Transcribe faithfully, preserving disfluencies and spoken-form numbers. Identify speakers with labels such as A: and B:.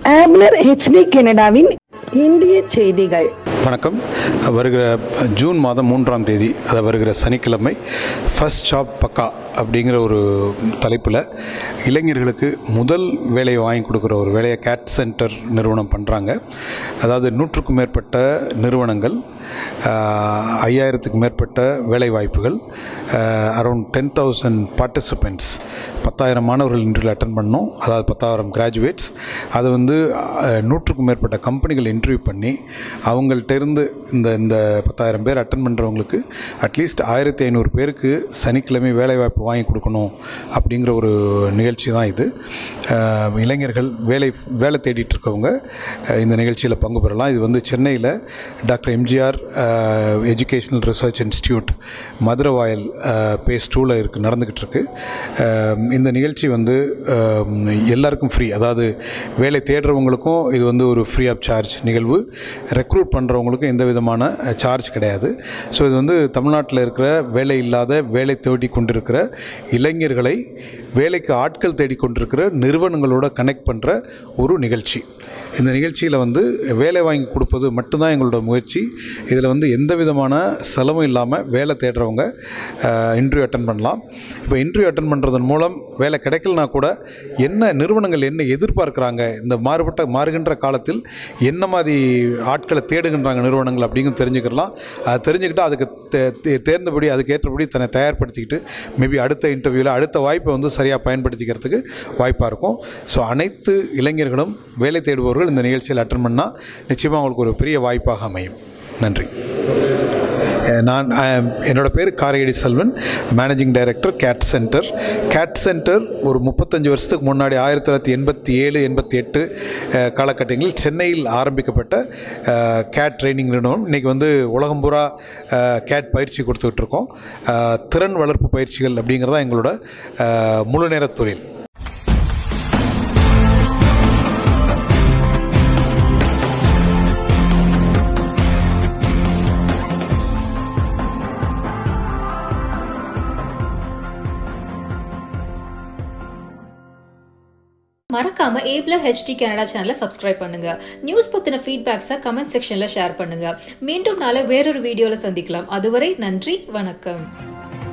A: ஆப்லர் HD கனடாவின் இந்திய செய்திகள்.
B: வணக்கம். வருகிற ஜூன் மாதம் மூன்றாம் தேதி, அதை வருகிற சனிக்கிழமை, ஃபர்ஸ்ட் ஜாப் பக்கா அப்படிங்கிற ஒரு தலைப்பில் இளைஞர்களுக்கு முதல் வேலையை வாங்கி கொடுக்குற ஒரு வேலையை கேட் சென்டர் நிறுவனம் பண்ணுறாங்க. அதாவது நூற்றுக்கும் மேற்பட்ட நிறுவனங்கள், ஐயாயிரத்துக்கும் மேற்பட்ட வேலை வாய்ப்புகள், அரௌண்ட் டென் தௌசண்ட் பார்ட்டிசிபெண்ட்ஸ், பத்தாயிரம் மாணவர்கள் இன்டர்வியூ அட்டன் பண்ணோம். அதாவது பத்தாயிரம் கிராஜுவேட்ஸ். அதை வந்து நூற்றுக்கும் மேற்பட்ட கம்பெனிகள் இன்டர்வியூ பண்ணி அவங்கள்ட்ட இருந்து இந்த இந்த பத்தாயிரம் பேர் அட்டன் பண்ணுறவங்களுக்கு அட்லீஸ்ட் ஆயிரத்தி ஐநூறு பேருக்கு சனிக்கிழமை வேலைவாய்ப்பு வாங்கி கொடுக்கணும் அப்படிங்கிற ஒரு நிகழ்ச்சி தான் இது. இளைஞர்கள் வேலை வேலை தேடிட்டு இருக்கவங்க இந்த நிகழ்ச்சியில் பங்கு பெறலாம். இது வந்து சென்னையில் doctor MGR educational research institute Maduravoyal phase டூவில் இருக்குது, நடந்துக்கிட்டு இருக்கு. இந்த நிகழ்ச்சி வந்து எல்லாருக்கும் ஃப்ரீ. அதாவது வேலை தேடுறவங்களுக்கும் இது வந்து ஒரு ஃப்ரீ ஆஃப் சார்ஜ் நிகழ்வு. ரெக்ரூட் பண்ணுறவங்களுக்கும் எந்த விதமான சார்ஜ் கிடையாது. ஸோ இது வந்து தமிழ்நாட்டில் இருக்கிற வேலை இல்லாத, வேலை தேடி கொண்டிருக்கிற இளைஞர்களை வேலைக்கு ஆட்கள் தேடிக்கொண்டிருக்கிற நிறுவனங்களோட கனெக்ட் பண்ணுற ஒரு நிகழ்ச்சி. இந்த நிகழ்ச்சியில் வந்து வேலை வாங்கி கொடுப்பது மட்டும்தான் எங்களோட முயற்சி. இதில் வந்து எந்த விதமான செலவும் இல்லாமல் வேலை தேடுறவங்க இன்டர்வியூ அட்டன் பண்ணலாம். இப்போ இன்டர்வியூ அட்டன் பண்ணுறதன் மூலம் வேலை கிடைக்கலனா கூட என்ன நிறுவனங்கள் என்ன எதிர்பார்க்குறாங்க, இந்த மாறுபட்ட மாறுகின்ற காலத்தில் என்ன மாதிரி ஆட்களை தேடுகின்றாங்க நிறுவனங்கள் அப்படிங்கிறது தெரிஞ்சுக்கலாம். அதை தெரிஞ்சுக்கிட்டு அதுக்கு தேர்ந்தபடி அதுக்கு ஏற்றபடி தன்னை தயார்படுத்திக்கிட்டு மேபி அடுத்த இன்டர்வியூவில் அடுத்த வாய்ப்பை வந்து சரியாக பயன்படுத்திக்கிறதுக்கு வாய்ப்பாக இருக்கும். ஸோ அனைத்து இளைஞர்களும் வேலை தேடுபவர்கள் இந்த நிகழ்ச்சியில் அட்டன் பண்ணால் நிச்சயமாக அவங்களுக்கு ஒரு பெரிய வாய்ப்பாக அமையும். நன்றி. நான் என்னோடய பேர் Karaiyadi Selvan, managing director gate centre. Gate centre ஒரு முப்பத்தஞ்சு வருஷத்துக்கு முன்னாடி ஆயிரத்தி தொள்ளாயிரத்தி எண்பத்தி ஏழு எண்பத்தி எட்டு காலகட்டங்களில் சென்னையில் ஆரம்பிக்கப்பட்ட கேட் ட்ரைனிங் நிறுவனம். இன்றைக்கி வந்து உலகம் பூரா கேட் பயிற்சி கொடுத்துட்ருக்கோம். திறன் வளர்ப்பு பயிற்சிகள் அப்படிங்கிறதா எங்களோட முழு நேர தொழில்.
C: மறக்காம ஏப்லர் ஹெச்டி கனடா சேனலை சப்ஸ்கிரைப் பண்ணுங்க. நியூஸ் பத்தின ஃபீட்பேக்ஸை கமெண்ட் செக்ஷன்ல ஷேர் பண்ணுங்க. மீண்டும் நாளை வேறொரு வீடியோல சந்திக்கலாம். அதுவரை நன்றி, வணக்கம்.